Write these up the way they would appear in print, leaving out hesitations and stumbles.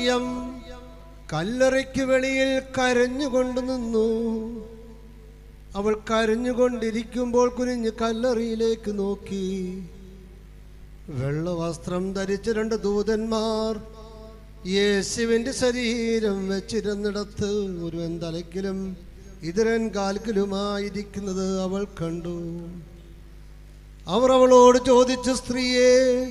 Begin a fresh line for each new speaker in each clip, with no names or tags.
മറിയം കല്ലറയ്ക്ക് വെളിയിൽ കരഞ്ഞുകൊണ്ട് നിന്നു. അവൾ കരഞ്ഞുകൊണ്ടിരിക്കുമ്പോൾ കുനിഞ്ഞ് കല്ലറയിലേക്ക് നോക്കി. വെള്ളവസ്ത്രം ധരിച്ച 2 ദൂതന്മാർ യേശുവിൻ്റെ ശരീരം വെച്ചിരുന്നിടത്ത് ഒരുവൻ തലയ്ക്കിലും ഇതരൻ കാൽക്കിലുമായിരിക്കുന്നത് അവൾ കണ്ടു. അവർ അവളോട് ചോദിച്ചു, സ്ത്രീയെ,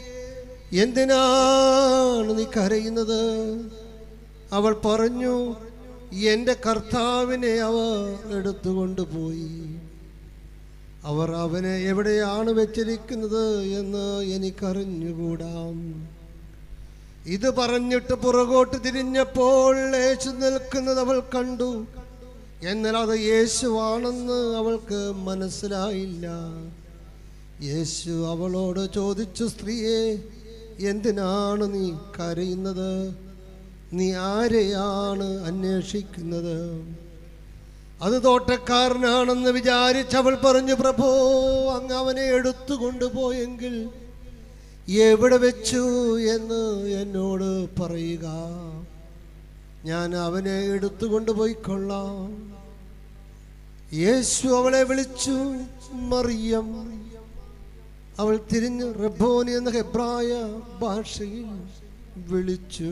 എന്തിനാണ് നീ കരയുന്നത്? അവൾ പറഞ്ഞു, എൻ്റെ കർത്താവിനെ അവർ എടുത്തുകൊണ്ടുപോയി. അവർ അവനെ എവിടെയാണ് വെച്ചിരിക്കുന്നത് എന്ന് എനിക്കറിഞ്ഞുകൂടാം. ഇത് പറഞ്ഞിട്ട് പുറകോട്ട് തിരിഞ്ഞപ്പോൾ യേശു നിൽക്കുന്നത് അവൾ കണ്ടു. എന്നാൽ അത് യേശുവാണെന്ന് അവൾക്ക് മനസ്സിലായില്ല. യേശു അവളോട് ചോദിച്ചു, സ്ത്രീയെ, എന്തിനാണ് നീ കരയുന്നത്? നീ ആരെയാണ് അന്വേഷിക്കുന്നത്? അത് തോട്ടക്കാരനാണെന്ന് വിചാരിച്ചവൾ പറഞ്ഞു, പ്രഭോ, അങ്ങ് അവനെ എടുത്തുകൊണ്ടുപോയെങ്കിൽ എവിടെ വെച്ചു എന്ന് എന്നോട് പറയുക, ഞാൻ അവനെ എടുത്തുകൊണ്ടുപോയിക്കൊള്ളാം. യേശു അവളെ വിളിച്ചു, മറിയം. അവൾ തിരിഞ്ഞ് റബ്ബോനി എന്ന ഹെബ്രായ ഭാഷയിൽ വിളിച്ചു.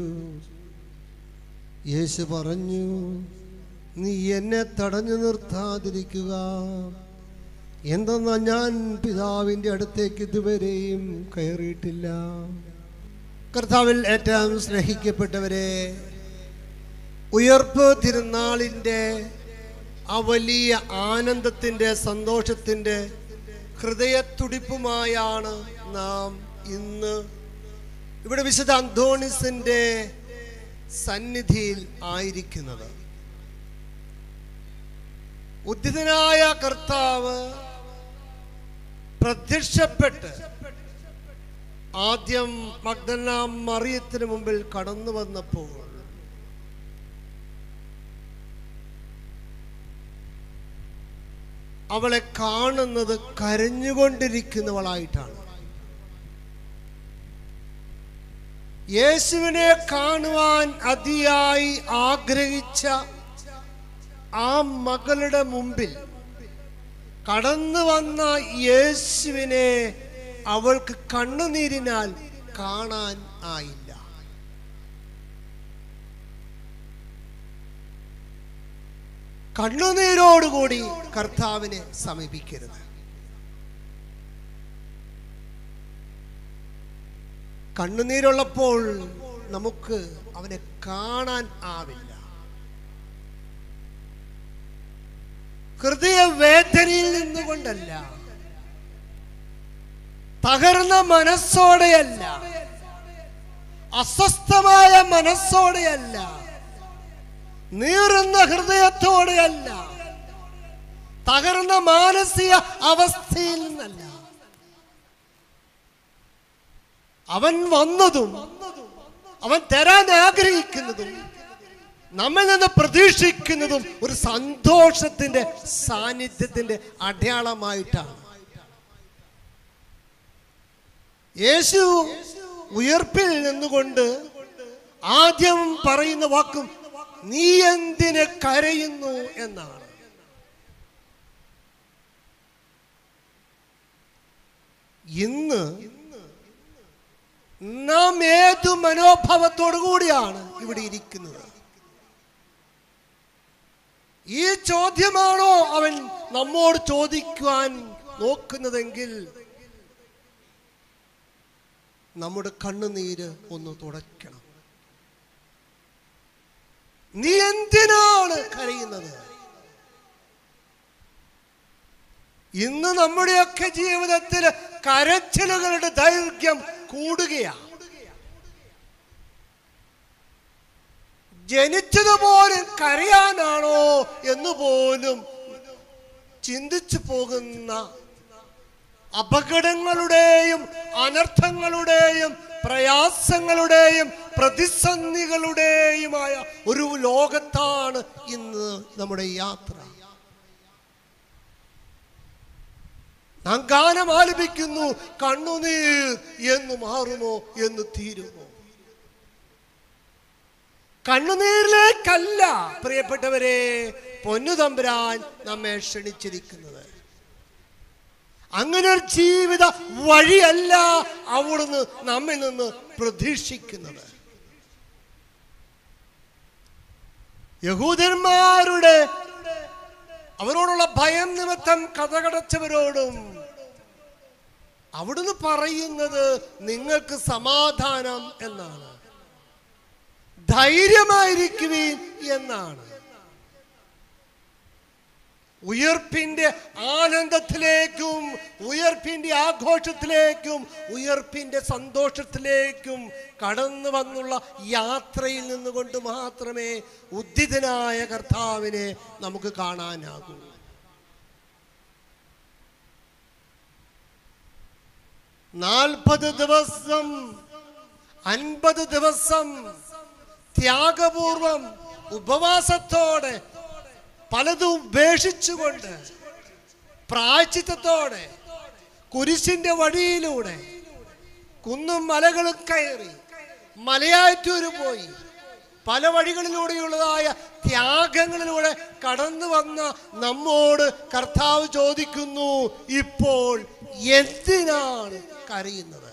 യേശു പറഞ്ഞു, നീ എന്നെ തടഞ്ഞു നിർത്താതിരിക്കുക. എന്തെന്നാ ഞാൻ പിതാവിൻ്റെ അടുത്തേക്ക് ഇതുവരെയും കയറിയിട്ടില്ല. കർത്താവിൽ ഏറ്റവും സ്നേഹിക്കപ്പെട്ടവരെ, ഉയർപ്പ് തിരുനാളിൻ്റെ ആ വലിയ ആനന്ദത്തിൻ്റെ സന്തോഷത്തിൻ്റെ ഹൃദയത്തുടിപ്പുമായാണ് നാം ഇന്ന് ഇവിടെ വിശുദ്ധ അന്തോണീസിൻ്റെ സന്നിധിയിൽ ആയിരിക്കുന്നത്. ഉദ്ധിതനായ കർത്താവ് പ്രത്യക്ഷപ്പെട്ട് ആദ്യം മഗ്ദലന മറിയത്തിന് മുമ്പിൽ കടന്നു വന്നപ്പോൾ അവളെ കാണുന്നത് കരഞ്ഞുകൊണ്ടിരിക്കുന്നവളായിട്ടാണ്. യേശുവിനെ കാണുവാൻ അതിയായി ആഗ്രഹിച്ച ആ മകളുടെ മുമ്പിൽ കടന്നു വന്ന യേശുവിനെ അവൾക്ക് കണ്ണുനീരിനാൽ കാണാൻ ആയില്ല. കണ്ണുനീരോടുകൂടി കർത്താവിനെ സമീപിക്കരുത്. കണ്ണുനീരുള്ളപ്പോൾ നമുക്ക് അവനെ കാണാൻ ആവില്ല. ഹൃദയവേദനയിൽ നിന്നുകൊണ്ടല്ല, തകർന്ന മനസ്സോടെയല്ല, അസ്വസ്ഥമായ മനസ്സോടെയല്ല, നീറുന്ന ഹൃദയത്തോടെയല്ല, തകർന്ന മാനസിക അവസ്ഥയിൽ നിന്നല്ല. അവൻ വന്നതും അവൻ തരാൻ ആഗ്രഹിക്കുന്നതും നമ്മിൽ നിന്ന് പ്രതീക്ഷിക്കുന്നതും ഒരു സന്തോഷത്തിന്റെ സാന്നിധ്യത്തിന്റെ അടയാളമായിട്ടാണ്. യേശു ഉയർപ്പിൽ നിന്നുകൊണ്ട് ആദ്യം പറയുന്ന വാക്കും നീ എന്തിന് കരയുന്നു എന്നാണ്. ഇന്ന് നാം ഏതു മനോഭാവത്തോടു കൂടിയാണ് ഇവിടെ ഇരിക്കുന്നത്? ഈ ചോദ്യമാണോ അവൻ നമ്മോട് ചോദിക്കുവാൻ നോക്കുന്നതെങ്കിൽ നമ്മുടെ കണ്ണുനീര് ഒന്ന് തുടയ്ക്കണം. നീ എന്തിനാണ് കരയുന്നത്? ഇന്ന് നമ്മുടെയൊക്കെ ജീവിതത്തിൽ കരച്ചിലുകളുടെ ദൈർഘ്യം കൂടുകയാണ്. ജനിച്ചതുപോലും കരയാനാണോ എന്ന് പോലും ചിന്തിച്ചു പോകുന്ന അപകടങ്ങളുടെയും അനർത്ഥങ്ങളുടെയും പ്രയാസങ്ങളുടെയും പ്രതിസന്ധികളുടെയുമായ ഒരു ലോകത്താണ് ഇന്ന് നമ്മുടെ യാത്ര. നാം ഗാനം ആലപിക്കുന്നു, കണ്ണുനീർ എന്ന് മാറുമോ എന്ന് തീരുമോ? കണ്ണുനീരിലേക്കല്ല പ്രിയപ്പെട്ടവരെ പൊന്നുതമ്പുരാൻ നമ്മെ ക്ഷണിച്ചിരിക്കുന്നത്. അങ്ങനെ ഒരു ജീവിത വഴിയല്ല അവിടുന്ന് നമ്മിൽ നിന്ന് പ്രതീക്ഷിക്കുന്നത്. യഹൂദന്മാരുടെ അവരോടുള്ള ഭയം നിമിത്തം കതകടച്ചവരോടും അവിടുന്ന് പറയുന്നത് നിങ്ങൾക്ക് സമാധാനം എന്നാണ്, ധൈര്യമായിരിക്കുവിൻ എന്നാണ്. ഉയർപ്പിന്റെ ആനന്ദത്തിലേക്കും ഉയർപ്പിന്റെ ആഘോഷത്തിലേക്കും ഉയർപ്പിന്റെ സന്തോഷത്തിലേക്കും കടന്നു വന്നുള്ള യാത്രയിൽ നിന്നുകൊണ്ട് മാത്രമേ ഉദ്ധിതനായ കർത്താവിനെ നമുക്ക് കാണാനാകൂ. നാൽപ്പത് ദിവസം 50 ദിവസം ത്യാഗപൂർവം ഉപവാസത്തോടെ പലതും ഉപേക്ഷിച്ചുകൊണ്ട് പ്രായശ്ചിത്തത്തോടെ കുരിശിന്റെ വഴിയിലൂടെ കുന്നും മലകളും കയറി മലയാറ്റൂര് പോയി പല വഴികളിലൂടെയുള്ളതായ ത്യാഗങ്ങളിലൂടെ കടന്നു വന്ന നമ്മോട് കർത്താവ് ചോദിക്കുന്നു, ഇപ്പോൾ എന്തിനാണ് കരയുന്നത്?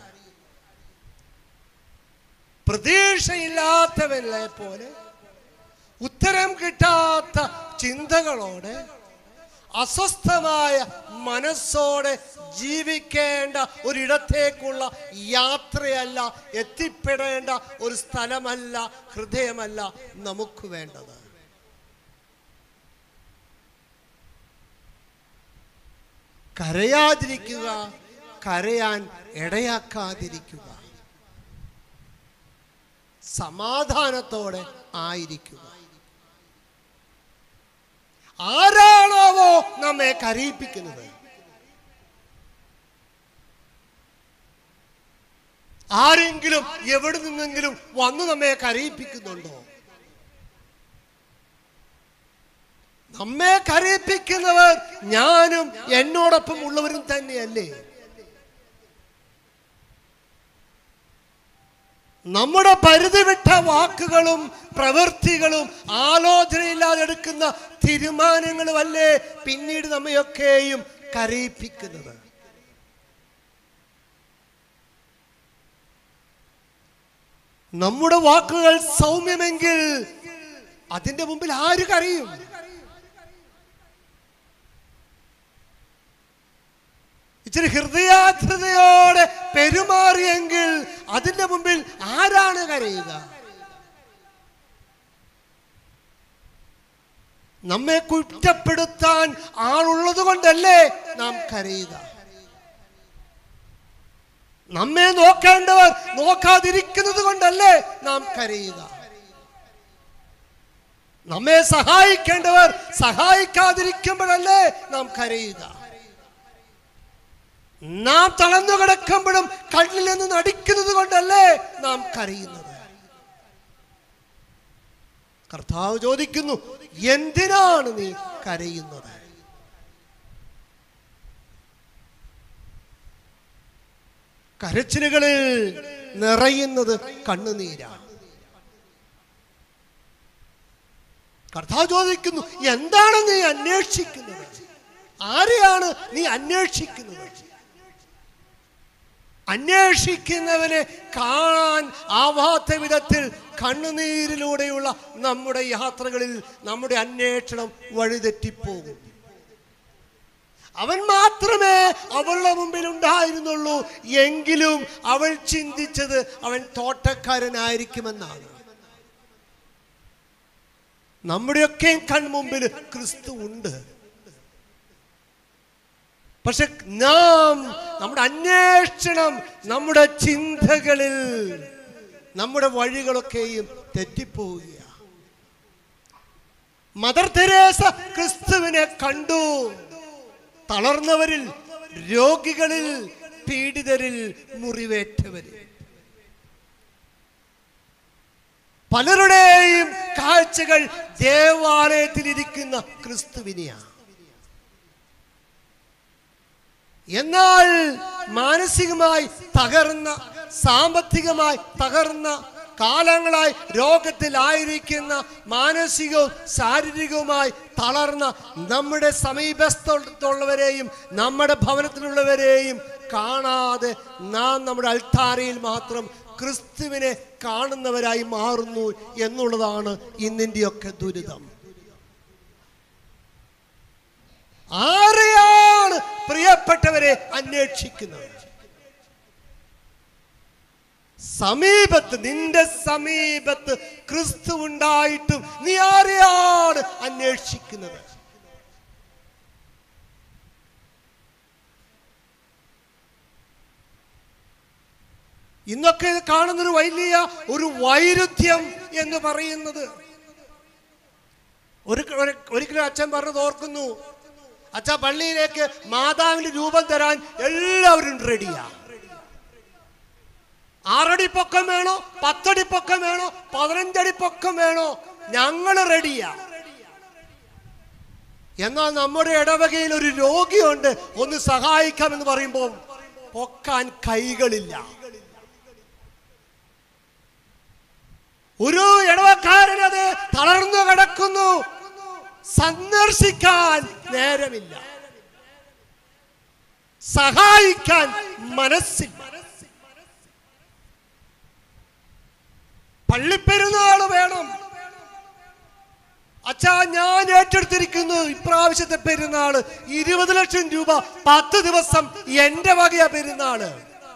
പ്രതീക്ഷയില്ലാത്തവരെ പോലെ ഉത്തരം കിട്ടാത്ത ചിന്തകളോടെ അസ്വസ്ഥമായ മനസ്സോടെ ജീവിക്കേണ്ട ഒരിടത്തേക്കുള്ള യാത്രയല്ല, എത്തിപ്പെടേണ്ട ഒരു സ്ഥലമല്ല, ഹൃദയമല്ല നമുക്ക് വേണ്ടത്. കരയാതിരിക്കുക, കരയാൻ ഇടയാക്കാതിരിക്കുക, സമാധാനത്തോടെ ആയിരിക്കുക. ആരാണോ നമ്മെ കരയിപ്പിക്കുന്നത്? ആരെങ്കിലും എവിടെ നിന്നെങ്കിലും വന്നു നമ്മെ കരയിപ്പിക്കുന്നുണ്ടോ? നമ്മെ കരയിപ്പിക്കുന്നവർ ഞാനും എന്നോടൊപ്പം ഉള്ളവരും തന്നെയല്ലേ? നമ്മുടെ പരിധി വിട്ട വാക്കുകളും പ്രവൃത്തികളും ആലോചനയില്ലാതെ എടുക്കുന്ന തീരുമാനങ്ങളുമല്ലേ പിന്നീട് നമ്മയൊക്കെയും കരയിപ്പിക്കുന്നത്. നമ്മുടെ വാക്കുകൾ സൗമ്യമെങ്കിൽ അതിന്റെ മുമ്പിൽ ആര് കരയും? ഇച്ചിരി ഹൃദയാർദ്രതയോടെ പെരുമാറിയെങ്കിൽ അതിന്റെ മുമ്പിൽ ആരാണ് കരയുക? നമ്മെ കുറ്റപ്പെടുത്താൻ ആളുള്ളത് കൊണ്ടല്ലേ നാം കരയുക? നമ്മെ നോക്കേണ്ടവർ നോക്കാതിരിക്കുന്നത് കൊണ്ടല്ലേ നാം കരയുക? നമ്മെ സഹായിക്കേണ്ടവർ സഹായിക്കാതിരിക്കുമ്പോഴല്ലേ നാം കരയുക? നാം തളർന്നു കിടക്കുമ്പോഴും കണ്ണിൽ നിന്ന് നടിക്കുന്നത് കൊണ്ടല്ലേ നാം കരയുന്നത്? കർത്താവ് ചോദിക്കുന്നു, എന്തിനാണ് നീ കരയുന്നത്? കരച്ചിലുകളിൽ നിറയുന്നത് കണ്ണുനീരാണ്. കർത്താവ് ചോദിക്കുന്നു, എന്താണ് നീ അന്വേഷിക്കുന്നത്? ആരെയാണ് നീ അന്വേഷിക്കുന്നത്? അന്വേഷിക്കുന്നവനെ കാണാൻ ആവാത്ത വിധത്തിൽ കണ്ണുനീരിലൂടെയുള്ള നമ്മുടെ യാത്രകളിൽ നമ്മുടെ അന്വേഷണം വഴിതെറ്റിപ്പോകും. അവൻ മാത്രമേ അവളുടെ മുമ്പിൽ ഉണ്ടായിരുന്നുള്ളൂ എങ്കിലും അവൾ ചിന്തിച്ചത് അവൻ തോട്ടക്കാരനായിരിക്കുമെന്നാണ്. നമ്മുടെയൊക്കെ കൺമുമ്പിൽ ക്രിസ്തു ഉണ്ട്. പക്ഷെ നാം നമ്മുടെ അന്വേഷണം, നമ്മുടെ ചിന്തകളിൽ നമ്മുടെ വഴികളൊക്കെയും തെറ്റിപ്പോവുക. മദർ തെരേസ ക്രിസ്തുവിനെ കണ്ടു. തളർന്നവരിൽ, രോഗികളിൽ, പീഡിതരിൽ, മുറിവേറ്റവരിൽ. പലരുടെയും കാഴ്ചകൾ ദേവാലയത്തിലിരിക്കുന്ന ക്രിസ്തുവിനെയാണ്. എന്നാൽ മാനസികമായി തകർന്ന, സാമ്പത്തികമായി തകർന്ന, കാലങ്ങളായി രോഗത്തിലായിരിക്കുന്ന മാനസികവും ശാരീരികവുമായി തളർന്ന നമ്മുടെ സമീപത്തുള്ളവരെയും നമ്മുടെ ഭവനത്തിലുള്ളവരെയും കാണാതെ നാം നമ്മുടെ അൾത്താരയിൽ മാത്രം ക്രിസ്തുവിനെ കാണുന്നവരായി മാറുന്നു എന്നുള്ളതാണ് ഇന്നിന്റെയൊക്കെ ദുരിതം. ആരെയാണ് പ്രിയപ്പെട്ടവരെ അന്വേഷിക്കുന്നത്? സമീപത്ത്, നിന്റെ സമീപത്ത് ക്രിസ്തു ഉണ്ടായിട്ടും നീ ആരെയാണ് അന്വേഷിക്കുന്നത്? ഇന്നൊക്കെ കാണുന്നൊരു വലിയ ഒരു വൈരുദ്ധ്യം എന്ന് പറയുന്നത്, ഒരിക്കലും അച്ഛൻ പറഞ്ഞത് ഓർക്കുന്നു, അച്ഛാ പള്ളിയിലേക്ക് മാതാവിന്റെ രൂപം തരാൻ എല്ലാവരും റെഡിയാ. 6 അടി പൊക്കം വേണോ, 10 അടി പൊക്കം വേണോ, 15 അടി പൊക്കം വേണോ, ഞങ്ങൾ റെഡിയാ. എന്നാൽ നമ്മുടെ ഇടവകയിൽ ഒരു രോഗിയുണ്ട്, ഒന്ന് സഹായിക്കാമെന്ന് പറയുമ്പോൾ പൊക്കാൻ കൈകളില്ല. ഒരു ഇടവക്കാരനത് തളർന്നു കിടക്കുന്നു, സന്ദർശിക്കാൻ നേരമില്ല, സഹായിക്കാൻ മനസ്സില്ല. പള്ളിപ്പെരുന്നാൾ വേണം. അച്ഛാ ഞാൻ ഏറ്റെടുത്തിരിക്കുന്നു ഇപ്രാവശ്യത്തെ പെരുന്നാള് 20 ലക്ഷം രൂപ, 10 ദിവസം എന്റെ വകയാ പെരുന്നാള്.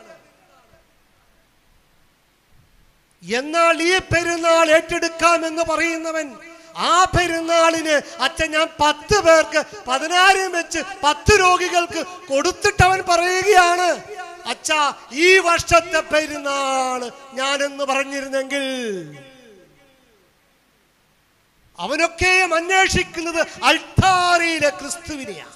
എന്നാൽ ഈ പെരുന്നാൾ ഏറ്റെടുക്കാമെന്ന് പറയുന്നവൻ ആ പെരുന്നാളിന് അച്ഛൻ ഞാൻ 10 പേർക്ക് 10,000 വെച്ച് 10 രോഗികൾക്ക് കൊടുത്തിട്ടവൻ പറയുകയാണ്, അച്ഛാ ഈ വർഷത്തെ പെരുന്നാൾ ഞാനെന്ന് പറഞ്ഞിരുന്നെങ്കിൽ. അവനൊക്കെയും അന്വേഷിക്കുന്നത് അൾത്താരയിലെ ക്രിസ്തുവിനെയാണ്.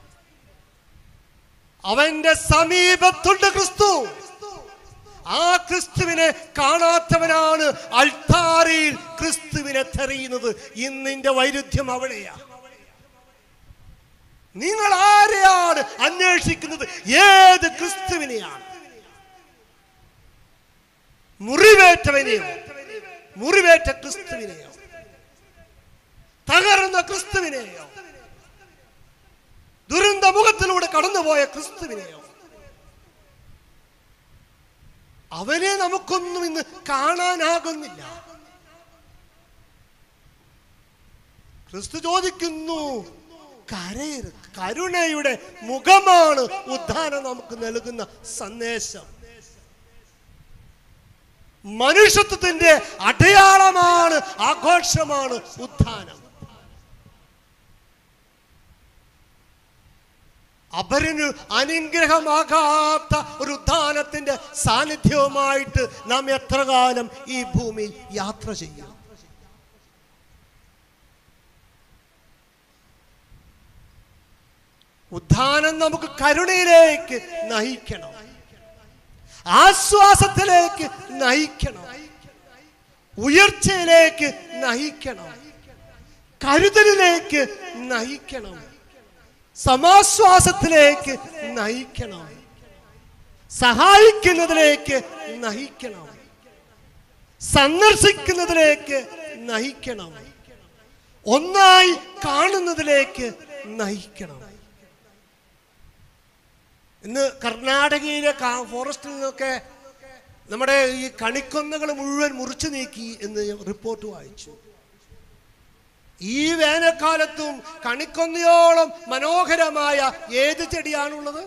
അവന്റെ സമീപത്തുണ്ട് ക്രിസ്തു. ആ ക്രിസ്തുവിനെ കാണാത്തവനാണ് അൾത്താരയിൽ ക്രിസ്തുവിനെ തെരയുന്നത്. ഇന്നിന്റെ വൈരുദ്ധ്യം അവിടെയാണ്. നിങ്ങൾ ആരെയാണ് അന്വേഷിക്കുന്നത്? ഏത് ക്രിസ്തുവിനെയാണ്? മുറിവേറ്റവനെയോ, മുറിവേറ്റ ക്രിസ്തുവിനെയോ, തകർന്ന ക്രിസ്തുവിനെയോ, ദുരന്ത മുഖത്തിലൂടെ കടന്നുപോയ ക്രിസ്തുവിനെയോ? അവനെ നമുക്കൊന്നും ഇന്ന് കാണാനാകുന്നില്ല. ക്രിസ്തു ചോദിക്കുന്നു, കരയരുത്. കരുണയുടെ മുഖമാണ് ഉദ്ധാനം നമുക്ക് നൽകുന്ന സന്ദേശം. മനുഷ്യത്വത്തിന്റെ അടയാളമാണ്, ആഘോഷമാണ് ഉദ്ധാനം. അപരന് അനുഗ്രഹമാകാത്ത ഒരു ഉദ്ധാനത്തിന്റെ സാന്നിധ്യവുമായിട്ട് നാം എത്ര കാലം ഈ ഭൂമിയിൽ യാത്ര ചെയ്യും? ഉദ്ധാനം നമുക്ക് കരുണയിലേക്ക് നയിക്കണം, ആശ്വാസത്തിലേക്ക് നയിക്കണം, ഉയർച്ചയിലേക്ക് നയിക്കണം, കരുതലിലേക്ക് നയിക്കണം, സമാശ്വാസത്തിലേക്ക് നയിക്കണം, സഹായിക്കുന്നതിലേക്ക് നയിക്കണം, സന്ദർശിക്കുന്നതിലേക്ക് നയിക്കണം, ഒന്നായി കാണുന്നതിലേക്ക് നയിക്കണം. ഇന്ന് കർണാടകയിലെ ഫോറസ്റ്റിൽ നിന്നൊക്കെ നമ്മുടെ ഈ കണിക്കൊന്നകൾ മുഴുവൻ മുറിച്ചു നീക്കി എന്ന് റിപ്പോർട്ട് വായിച്ചു. ഈ വേനൽക്കാലത്തും കണിക്കൊന്നയോളം മനോഹരമായ ഏത് ചെടിയാണുള്ളത്?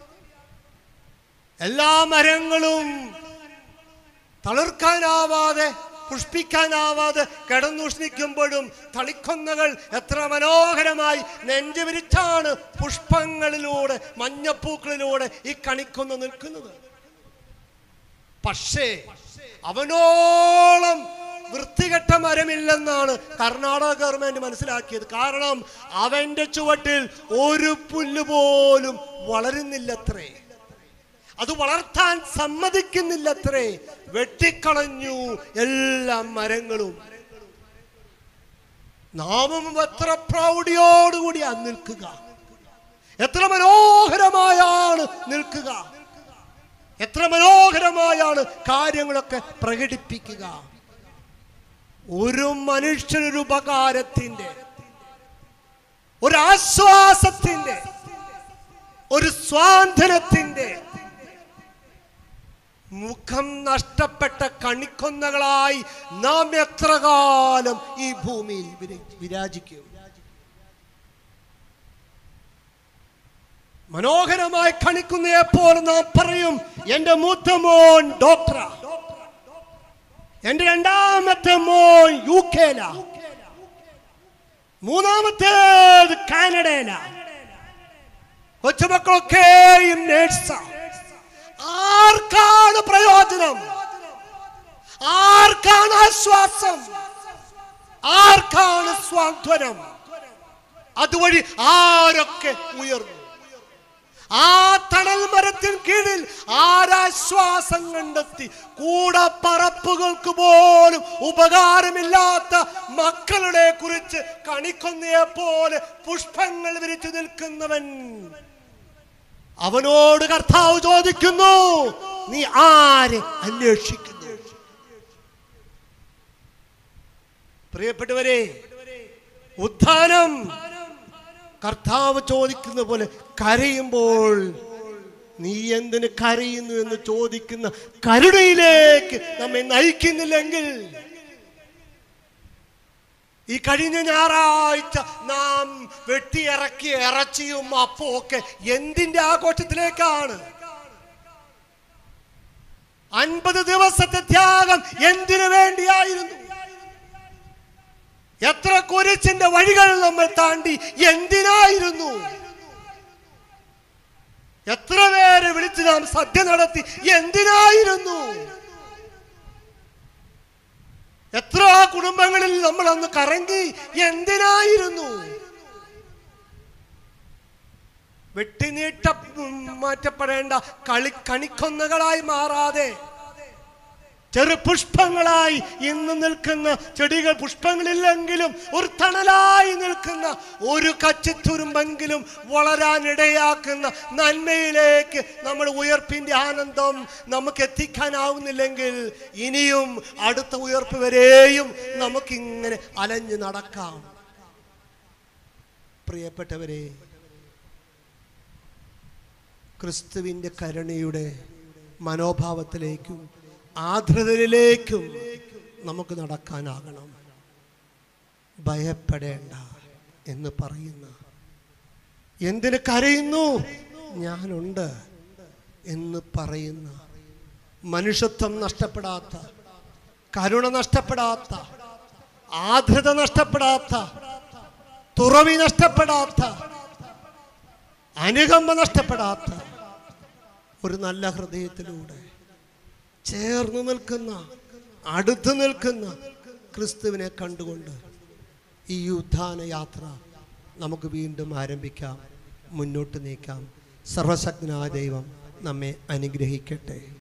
എല്ലാ മരങ്ങളും തളിർക്കാനാവാതെ, പുഷ്പിക്കാനാവാതെ കിടന്നുഷ്ണിക്കുമ്പോഴും തളിക്കൊന്നകൾ എത്ര മനോഹരമായി നെഞ്ചു വിരിച്ചാണ് പുഷ്പങ്ങളിലൂടെ, മഞ്ഞപ്പൂക്കളിലൂടെ ഈ കണിക്കൊന്ന നിൽക്കുന്നത്. പക്ഷേ അവനോളം വൃത്തികെട്ട മരമില്ലെന്നാണ് കർണാടക ഗവൺമെന്റ് മനസ്സിലാക്കിയത്. കാരണം അവന്റെ ചുവട്ടിൽ ഒരു പുല്ല് പോലും വളരുന്നില്ലത്രേ, അത് വളർത്താൻ സമ്മതിക്കുന്നില്ലത്രേ. വെട്ടിക്കളഞ്ഞു എല്ലാ മരങ്ങളും. നാമും എത്ര പ്രൗഢിയോടുകൂടിയാ നിൽക്കുക, എത്ര മനോഹരമായാണ് നിൽക്കുക. എത്ര മനോഹരമായാണ് കാര്യങ്ങളൊക്കെ പ്രകടിപ്പിക്കുക. ഒരു മനുഷ്യനൊരു ഉപകാരത്തിന്റെ, ഒരു ആശ്വാസത്തിന്റെ, ഒരു സ്വാന്തനത്തിന്റെ മുഖം നഷ്ടപ്പെട്ട കണിക്കൊന്നകളായി നാം എത്ര കാലം ഈ ഭൂമിയിൽ വിരാജിക്കും? മനോഹരമായി കണിക്കുന്നപ്പോൾ നാം പറയും, എന്റെ മൂത്ത മോൻ ഡോക്ടറാ, എന്റെ രണ്ടാമത്തെ മോൻ UK-ല, മൂന്നാമത്തേത് കാനഡയില, കൊച്ചുമക്കളൊക്കെയും നേഴ്സാ. ആർക്കാണ് പ്രയോജനം? ആർക്കാണ് ആശ്വാസം? ആർക്കാണ് സ്വാന്തനം? അതുവഴി ആരൊക്കെ ഉയർന്നു? ആ തണൽ മരത്തിന് കീഴിൽ ആരാശ്വാസം കണ്ടെത്തി? കൂടപ്പറപ്പുകൾക്ക് പോലും ഉപകാരമില്ലാത്ത മക്കളുടെ കുറിച്ച് കണിക്കൊന്നയെ പോലെ പുഷ്പങ്ങൾ വിരിച്ചു നിൽക്കുന്നവൻ, അവനോട് കർത്താവ് ചോദിക്കുന്നു, നീ ആരെ അന്വേഷിക്കുന്നു? പ്രിയപ്പെട്ടവരെ, ഉദ്ധാനം കർത്താവ് ചോദിക്കുന്ന പോലെ കരയുമ്പോൾ നീ എന്തിന് കരയുന്നു എന്ന് ചോദിക്കുന്ന കരുണയിലേക്ക് നമ്മെ നയിക്കുന്നില്ലെങ്കിൽ, ഈ കഴിഞ്ഞ ഞായറാഴ്ച നാം വെട്ടിയിറക്കിയ ഇറച്ചിയും അപ്പവും ഒക്കെ എന്തിന്റെ ആഘോഷത്തിലേക്കാണ്? 50 ദിവസത്തെ ത്യാഗം എന്തിനു വേണ്ടിയായിരുന്നു? എത്ര കുരിശിന്റെ വഴികൾ നമ്മൾ താണ്ടി എന്തിനായിരുന്നു? എത്ര പേരെ വിളിച്ച് നാം സദ്യ നടത്തി എന്തിനായിരുന്നു? എത്ര കുടുംബങ്ങളിൽ നമ്മൾ അന്ന് കറങ്ങി എന്തിനായിരുന്നു? വെട്ടിനീട്ട മാറ്റപ്പെടേണ്ട കണിക്കൊന്നകളായി മാറാതെ ചെറുപുഷ്പങ്ങളായി ഇന്ന് നിൽക്കുന്ന ചെടികൾ, പുഷ്പങ്ങളില്ലെങ്കിലും ഒരു തണലായി നിൽക്കുന്ന ഒരു കച്ചിത്തുരുമ്പെങ്കിലും വളരാനിടയാക്കുന്ന നന്മയിലേക്ക് നമ്മുടെ ഉയർപ്പിന്റെ ആനന്ദം നമുക്ക് എത്തിക്കാനാവുന്നില്ലെങ്കിൽ ഇനിയും അടുത്ത ഉയർപ്പ് വരെയും നമുക്കിങ്ങനെ അലഞ്ഞു നടക്കാം. പ്രിയപ്പെട്ടവരെ, ക്രിസ്തുവിന്റെ കരുണയുടെ മനോഭാവത്തിലേക്കും ആർദ്രതയിലേക്കും നമുക്ക് നടക്കാനാകണം. ഭയപ്പെടേണ്ട എന്ന് പറയുന്ന, എന്തിന് കരയുന്നു, ഞാനുണ്ട് എന്ന് പറയുന്ന, മനുഷ്യത്വം നഷ്ടപ്പെടാത്ത, കരുണ നഷ്ടപ്പെടാത്ത, ആർദ്രത നഷ്ടപ്പെടാത്ത, തുറവി നഷ്ടപ്പെടാത്ത, അനുകമ്പ നഷ്ടപ്പെടാത്ത ഒരു നല്ല ഹൃദയത്തിലൂടെ ചേർന്ന് നിൽക്കുന്ന, അടുത്ത് നിൽക്കുന്ന ക്രിസ്തുവിനെ കണ്ടുകൊണ്ട് ഈ ഉദ്ധാന യാത്ര നമുക്ക് വീണ്ടും ആരംഭിക്കാം, മുന്നോട്ട് നീക്കാം. സർവശക്തനായ ദൈവം നമ്മെ അനുഗ്രഹിക്കട്ടെ.